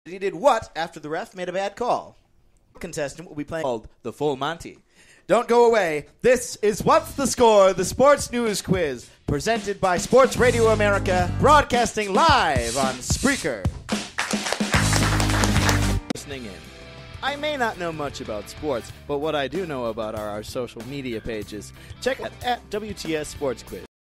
He did what after the ref made a bad call? Contestant will be playing called the Full Monty. Don't go away. This is What's the Score, the sports news quiz, presented by Sports Radio America, broadcasting live on Spreaker. Listening in. I may not know much about sports, but what I do know about are our social media pages. Check out at WTS Sports Quiz.